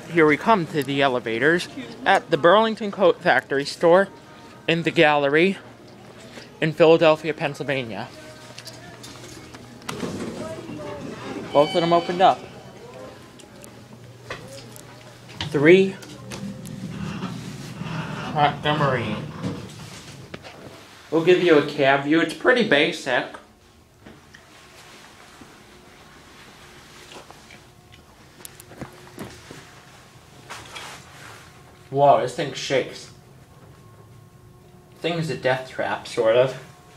here we come to the elevators at the Burlington Coat Factory store in the gallery in Philadelphia, Pennsylvania. Both of them opened up. 3 Montgomery. We'll give you a cab view. It's pretty basic. Whoa, this thing shakes. This thing is a death trap, sort of.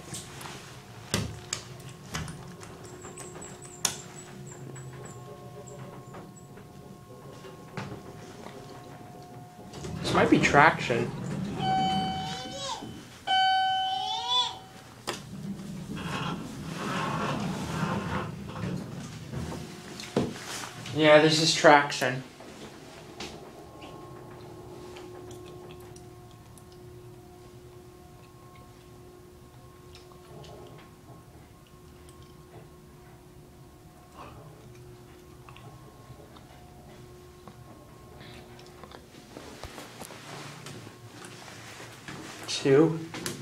This might be traction. Yeah, this is traction. Two.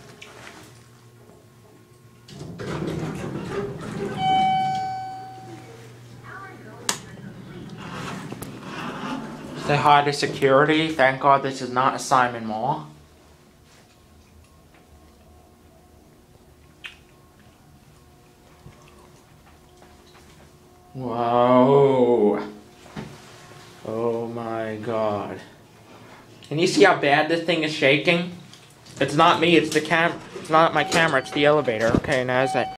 Say hi to security. Thank God this is not a Simon Mall. Whoa. Oh my God. Can you see how bad this thing is shaking? It's not me, it's the it's not my camera, it's the elevator. Okay, now is that